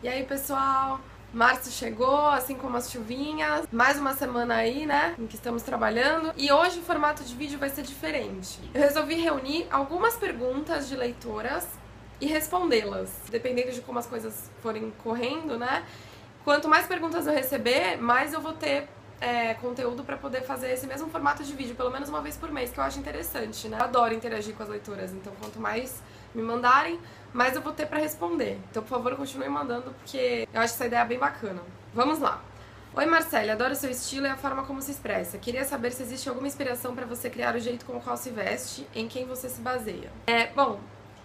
E aí, pessoal? Março chegou, assim como as chuvinhas. Mais uma semana aí, né, em que estamos trabalhando. E hoje o formato de vídeo vai ser diferente. Eu resolvi reunir algumas perguntas de leitoras e respondê-las. Dependendo de como as coisas forem correndo, né? Quanto mais perguntas eu receber, mais eu vou ter conteúdo pra poder fazer esse mesmo formato de vídeo, pelo menos uma vez por mês, que eu acho interessante, né? Eu adoro interagir com as leitoras, então quanto mais me mandarem, mais eu vou ter pra responder. Então, por favor, continue mandando, porque eu acho essa ideia bem bacana. Vamos lá! Oi, Marcele, adoro seu estilo e a forma como se expressa. Queria saber se existe alguma inspiração pra você criar o jeito com o qual se veste, em quem você se baseia. Bom,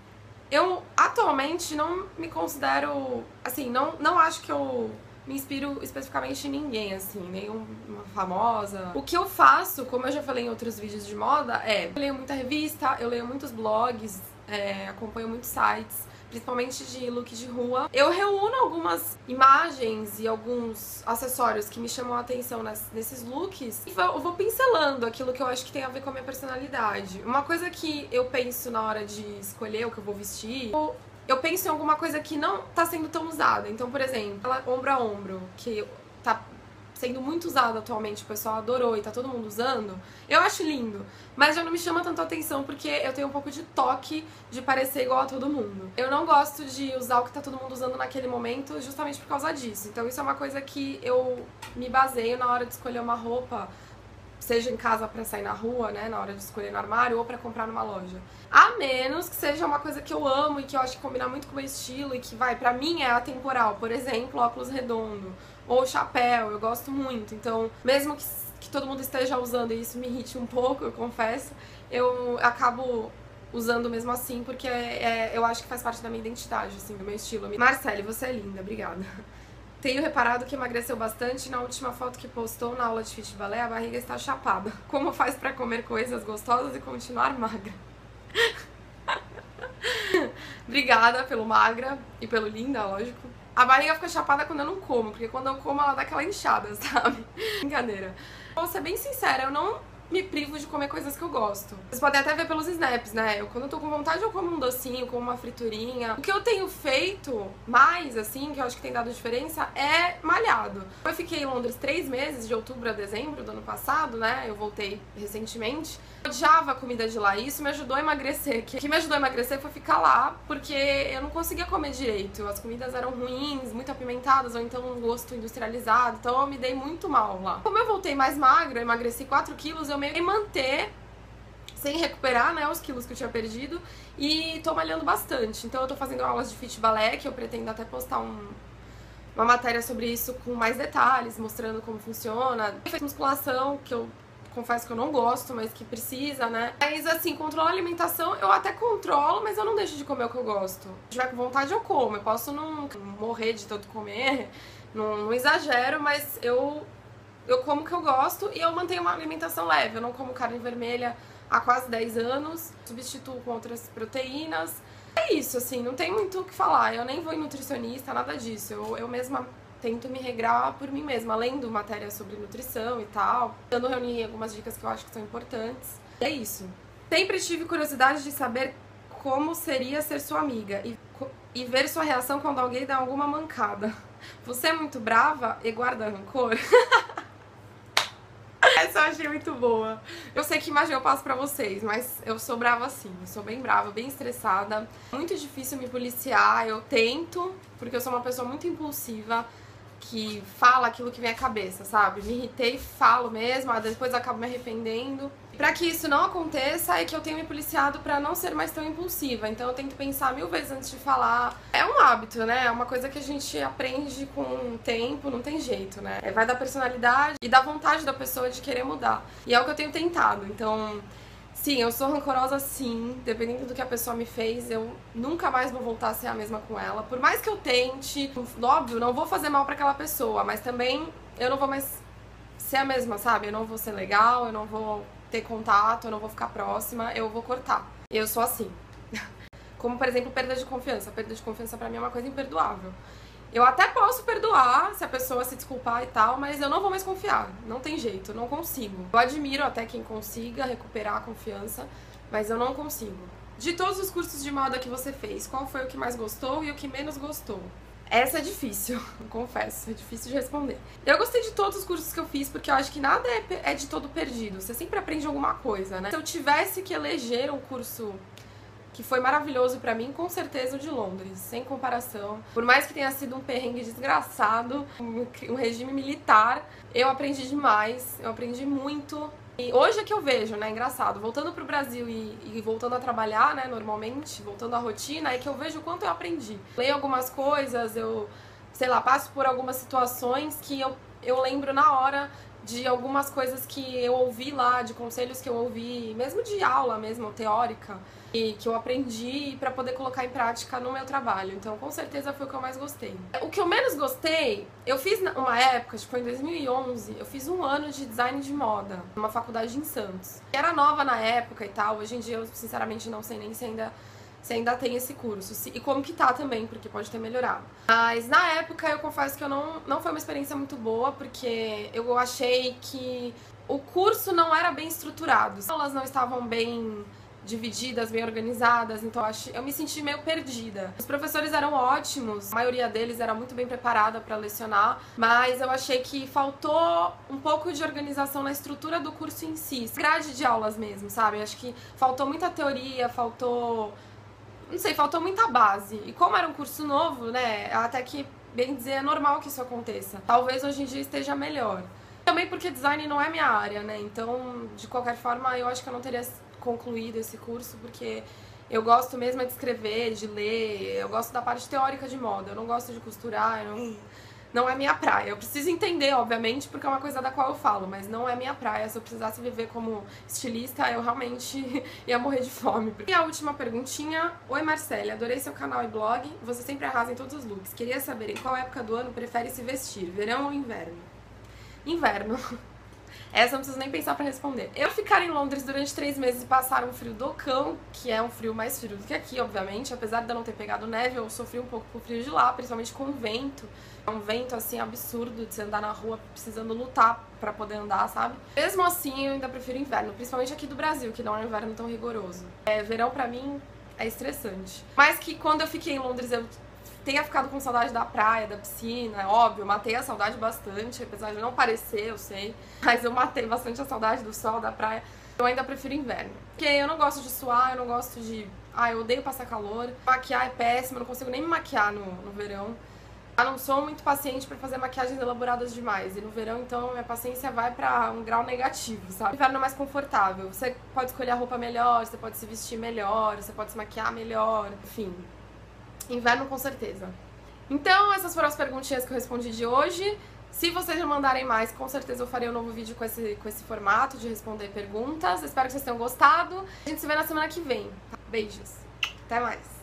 eu atualmente não me considero, assim, não acho que eu me inspiro especificamente em ninguém, assim, nenhuma famosa. O que eu faço, como eu já falei em outros vídeos de moda, eu leio muita revista, eu leio muitos blogs, acompanho muitos sites, principalmente de look de rua. Eu reúno algumas imagens e alguns acessórios que me chamam a atenção nesses looks e eu vou pincelando aquilo que eu acho que tem a ver com a minha personalidade. Uma coisa que eu penso na hora de escolher o que eu vou vestir, eu penso em alguma coisa que não tá sendo tão usada. Então, por exemplo, ela ombro a ombro, que tá sendo muito usada atualmente, o pessoal adorou e tá todo mundo usando, eu acho lindo, mas já não me chama tanto a atenção porque eu tenho um pouco de toque de parecer igual a todo mundo. Eu não gosto de usar o que tá todo mundo usando naquele momento justamente por causa disso. Então isso é uma coisa que eu me baseio na hora de escolher uma roupa, seja em casa pra sair na rua, né, na hora de escolher no armário, ou pra comprar numa loja. A menos que seja uma coisa que eu amo e que eu acho que combina muito com o meu estilo e que pra mim é atemporal. Por exemplo, óculos redondo ou chapéu, eu gosto muito. Então, mesmo que todo mundo esteja usando e isso me irrite um pouco, eu confesso, eu acabo usando mesmo assim, porque eu acho que faz parte da minha identidade, assim, do meu estilo. Marcele, você é linda, obrigada. Tenho reparado que emagreceu bastante. Na última foto que postou na aula de fit balé, a barriga está chapada. Como faz pra comer coisas gostosas e continuar magra? Obrigada pelo magra e pelo linda, lógico. A barriga fica chapada quando eu não como, porque quando eu como ela dá aquela inchada, sabe? Brincadeira. Vou ser bem sincera, eu não me privo de comer coisas que eu gosto. Vocês podem até ver pelos snaps, né? Quando eu tô com vontade, eu como um docinho, como uma friturinha. O que eu tenho feito mais, assim, que eu acho que tem dado diferença, é malhado. Eu fiquei em Londres 3 meses, de outubro a dezembro do ano passado, né? Eu voltei recentemente. Eu odiava a comida de lá e isso me ajudou a emagrecer. O que me ajudou a emagrecer foi ficar lá, porque eu não conseguia comer direito. As comidas eram ruins, muito apimentadas, ou então um gosto industrializado. Então eu me dei muito mal lá. Como eu voltei mais magra, eu emagreci 4 quilos, eu meio que manter sem recuperar, né, os quilos que eu tinha perdido e tô malhando bastante. Então eu tô fazendo aulas de fit balé, que eu pretendo até postar uma matéria sobre isso com mais detalhes, mostrando como funciona. Eu fiz musculação, que eu confesso que eu não gosto, mas que precisa, né? Mas assim, controlar a alimentação eu até controlo, mas eu não deixo de comer o que eu gosto. Se tiver com vontade eu como, eu posso não morrer de tanto comer, não exagero, mas eu como o que eu gosto e eu mantenho uma alimentação leve. Eu não como carne vermelha há quase 10 anos, substituo com outras proteínas. É isso, assim, não tem muito o que falar. Eu nem vou em nutricionista, nada disso. Eu mesma tento me regrar por mim mesma, lendo matéria sobre nutrição e tal, tentando reunir algumas dicas que eu acho que são importantes. E é isso. Sempre tive curiosidade de saber como seria ser sua amiga e ver sua reação quando alguém dá alguma mancada. Você é muito brava e guarda rancor? Essa eu achei muito boa. Eu sei que imagem eu passo pra vocês, mas eu sou brava assim, eu sou bem brava, bem estressada. Muito difícil me policiar, eu tento, porque eu sou uma pessoa muito impulsiva, que fala aquilo que vem à cabeça, sabe? Me irritei, falo mesmo, depois eu acabo me arrependendo. Pra que isso não aconteça, é que eu tenho me policiado pra não ser mais tão impulsiva. Então eu tento pensar 1000 vezes antes de falar. É um hábito, né? É uma coisa que a gente aprende com o tempo, não tem jeito, né? Vai da personalidade e da vontade da pessoa de querer mudar. E é o que eu tenho tentado. Então, sim, eu sou rancorosa sim, dependendo do que a pessoa me fez, eu nunca mais vou voltar a ser a mesma com ela. Por mais que eu tente, óbvio, não vou fazer mal pra aquela pessoa, mas também eu não vou mais ser a mesma, sabe? Eu não vou ser legal, eu não vou ter contato, eu não vou ficar próxima, eu vou cortar. Eu sou assim. Como, por exemplo, perda de confiança. Perda de confiança pra mim é uma coisa imperdoável. Eu até posso perdoar se a pessoa se desculpar e tal, mas eu não vou mais confiar. Não tem jeito, eu não consigo. Eu admiro até quem consiga recuperar a confiança, mas eu não consigo. De todos os cursos de moda que você fez, qual foi o que mais gostou e o que menos gostou? Essa é difícil, confesso, é difícil de responder. Eu gostei de todos os cursos que eu fiz, porque eu acho que nada é de todo perdido. Você sempre aprende alguma coisa, né? Se eu tivesse que eleger um curso que foi maravilhoso pra mim, com certeza o de Londres, sem comparação. Por mais que tenha sido um perrengue desgraçado, um regime militar, eu aprendi demais, eu aprendi muito. E hoje é que eu vejo, né, engraçado, voltando pro Brasil e voltando a trabalhar, né, normalmente, voltando à rotina, é que eu vejo o quanto eu aprendi. Leio algumas coisas, eu, sei lá, passo por algumas situações que eu lembro na hora de algumas coisas que eu ouvi lá, de conselhos que eu ouvi, mesmo de aula mesmo, teórica, e que eu aprendi pra poder colocar em prática no meu trabalho. Então, com certeza foi o que eu mais gostei. O que eu menos gostei, eu fiz uma época, acho que foi em 2011, eu fiz um ano de design de moda, numa faculdade em Santos. Era nova na época e tal, hoje em dia eu sinceramente não sei nem se ainda tem esse curso, e como que tá também, porque pode ter melhorado. Mas na época eu confesso que não foi uma experiência muito boa, porque eu achei que o curso não era bem estruturado. As aulas não estavam bem divididas, bem organizadas, então eu me senti meio perdida. Os professores eram ótimos, a maioria deles era muito bem preparada para lecionar, mas eu achei que faltou um pouco de organização na estrutura do curso em si, grade de aulas mesmo, sabe? Acho que faltou muita teoria, faltou muita base. E como era um curso novo, né, até que, bem dizer, é normal que isso aconteça. Talvez hoje em dia esteja melhor. Também porque design não é minha área, né, então, de qualquer forma, eu acho que eu não teria concluído esse curso, porque eu gosto mesmo de escrever, de ler, eu gosto da parte teórica de moda, eu não gosto de costurar, não é minha praia. Eu preciso entender, obviamente, porque é uma coisa da qual eu falo, mas não é minha praia. Se eu precisasse viver como estilista, eu realmente ia morrer de fome. E a última perguntinha. Oi, Marcele, adorei seu canal e blog. Você sempre arrasa em todos os looks. Queria saber em qual época do ano prefere se vestir, verão ou inverno? Inverno. Essa eu não preciso nem pensar pra responder. Eu ficar em Londres durante 3 meses e passar um frio do cão, que é um frio mais frio do que aqui, obviamente. Apesar de eu não ter pegado neve, eu sofri um pouco com o frio de lá, principalmente com o vento. É um vento, assim, absurdo de você andar na rua precisando lutar pra poder andar, sabe? Mesmo assim, eu ainda prefiro inverno, principalmente aqui do Brasil, que não é um inverno tão rigoroso. Verão pra mim é estressante. Mas que quando eu fiquei em Londres, eu tenha ficado com saudade da praia, da piscina, óbvio, matei a saudade bastante, apesar de não parecer, eu sei, mas eu matei bastante a saudade do sol, da praia. Eu ainda prefiro inverno, porque eu não gosto de suar, eu não gosto de... eu odeio passar calor, maquiar é péssimo, eu não consigo nem me maquiar no verão. Eu não sou muito paciente pra fazer maquiagens elaboradas demais, e no verão, então, minha paciência vai pra um grau negativo, sabe? O inverno é mais confortável, você pode escolher a roupa melhor, você pode se vestir melhor, você pode se maquiar melhor, enfim... Inverno com certeza. Então, essas foram as perguntinhas que eu respondi de hoje. Se vocês já mandarem mais, com certeza eu farei um novo vídeo com esse formato de responder perguntas. Espero que vocês tenham gostado. A gente se vê na semana que vem. Beijos. Até mais.